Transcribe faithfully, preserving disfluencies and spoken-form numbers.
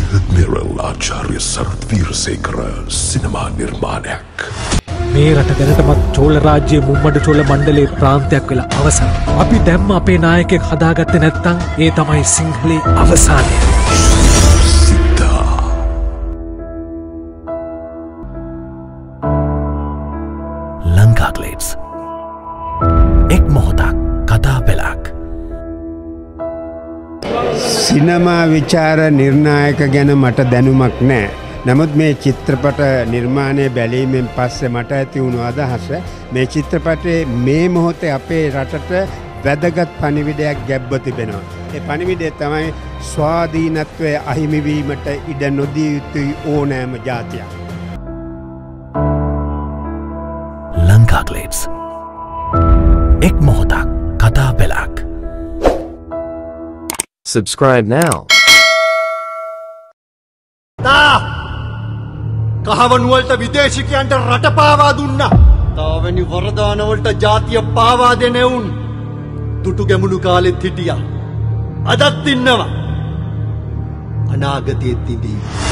Admiral Acharya Sarath Veerasekara cinema nirmanak. මේ රට දැනටමත් චෝල රාජ්‍යයේ මුම්මඩ චෝල මණ්ඩලයේ ප්‍රාන්තයක් වෙලා අවසන්. අපි දැම්ම අපේ නායකයෙක් හදාගත්තේ නැත්නම් ඒ තමයි සිංහලේ අවසානය. Sita. Lanka Glades. එක් මොහොතක් කතා පෙළක්. සිනමා විචාර නිර්ණායක ගැන මට දැනුමක් නැහැ. නමුත් මේ චිත්‍රපට නිර්මාණය බැලීමෙන් පස්සේ මට ඇති වුණු අදහස මේ චිත්‍රපටයේ මේ මොහොතේ අපේ රටට වැදගත් පණිවිඩයක් ගැබ්ව තිබෙනවා. ඒ පණිවිඩය තමයි ස්වාධීනත්වය අහිමි වීමට ඉඩ නොදිය යුතුයි ඕනෑම ජාතියක්. Lanka Glades. එක් මොහොතක් කතා පෙළක්. Subscribe now. කහවණුවලට විදේශිකයන්ට රට පාවා දුන්නා. තාවැනි වරදානවලට ජාතිය පාවා දෙන එවුන් දුටු ගැමුණු කාලෙත් හිටියා. අදත් ඉන්නවා. අනාගතයේත් ඉඳී.